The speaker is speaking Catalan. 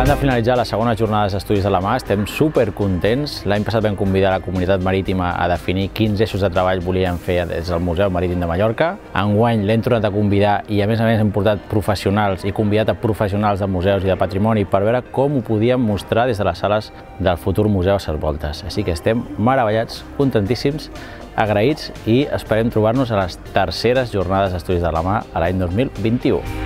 Acabant de finalitzar les segones jornades d'estudis de la mà, estem supercontents. L'any passat vam convidar la comunitat marítima a definir quins eixos de treball volien fer des del Museu Marítim de Mallorca. Enguany l'hem tornat a convidar i a més hem portat professionals i convidat a professionals de museus i de patrimoni per veure com ho podíem mostrar des de les sales del futur museu a Ses Voltes. Així que estem meravellats, contentíssims, agraïts i esperem trobar-nos a les terceres jornades d'estudis de la mà a l'any 2021.